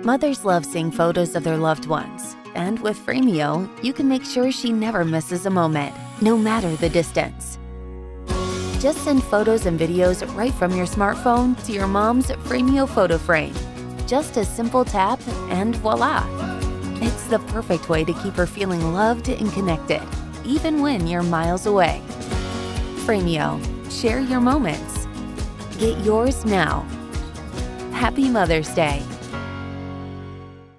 Mothers love seeing photos of their loved ones, and with Fremio, you can make sure she never misses a moment, no matter the distance. Just send photos and videos right from your smartphone to your mom's Fremio photo frame. Just a simple tap and voila! It's the perfect way to keep her feeling loved and connected, even when you're miles away. Fremio, share your moments. Get yours now. Happy Mother's Day!